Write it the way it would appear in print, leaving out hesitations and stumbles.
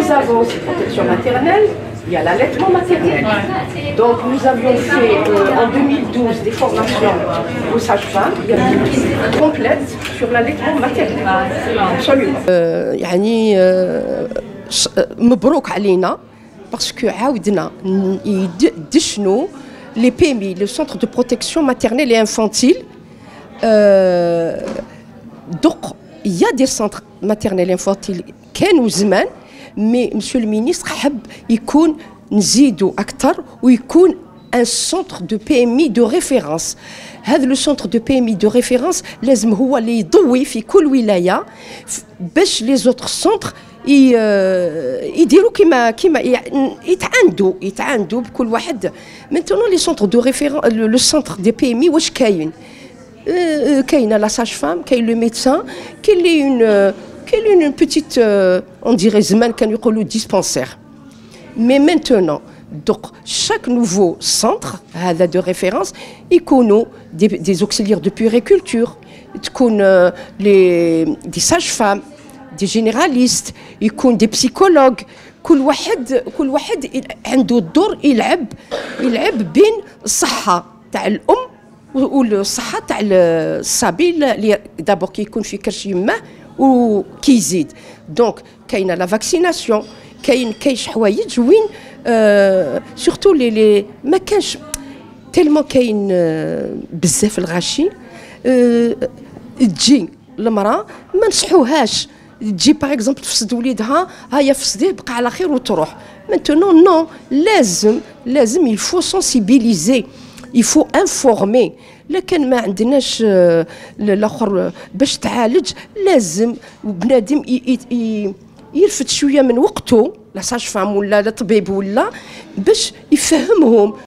les avances de protection maternelle, il y a l'allaitement maternel. Donc nous avions fait en 2012 des formations aux sages-femmes, il y a une équipe complète sur l'allaitement maternel. Absolument. يعني مبروك علينا باسكو عاودنا يدشنوا les PMI, le centre de protection maternelle et infantile. Donc il y a des centres maternels et infantiles كانوا زمان mais monsieur le ministre حب يكون نزيدوا أكثر ويكون un centre de PMI de référence. هذا لو سونتر دو PMI de référence لازم هو اللي يضوي في كل ولاية باش لي زوتر سونتر يديروا كيما يتعاندوا بكل واحد. maintenant les centres de référence le centre des PMI واش كاينه لا ساج فام كاين لو ميدسان كاين لي une petite on dirait زمان كانوا يقولوا dispensaire. mais maintenant donc chaque nouveau centre هذا de référence يكونوا des auxiliaires de puériculture تكون des sages-femmes des généralistes يكون des psychologues كل واحد عنده الدور يلعب بين الصحة تاع الأم والصحة تاع الصبي اللي دابور كيكون في كرش يماه وكيزيد. دونك كاينه لا فاكسيناسيون كاينش حوايج وين سورتو لي ما كانش تيلمون كاين بزاف الغاشي تجي المراه ما نصحوهاش تجي باغ اكزومبل تفسد وليدها هيا فسديه بقى على خير وتروح. مانتونون نو لازم يفو سونسيبيليزي يفو انفورمي. لكن ما عندناش الاخر باش تعالج لازم بنادم يرفد شويه من وقته لا ساج فام ولا الطبيب ولا باش يفهمهم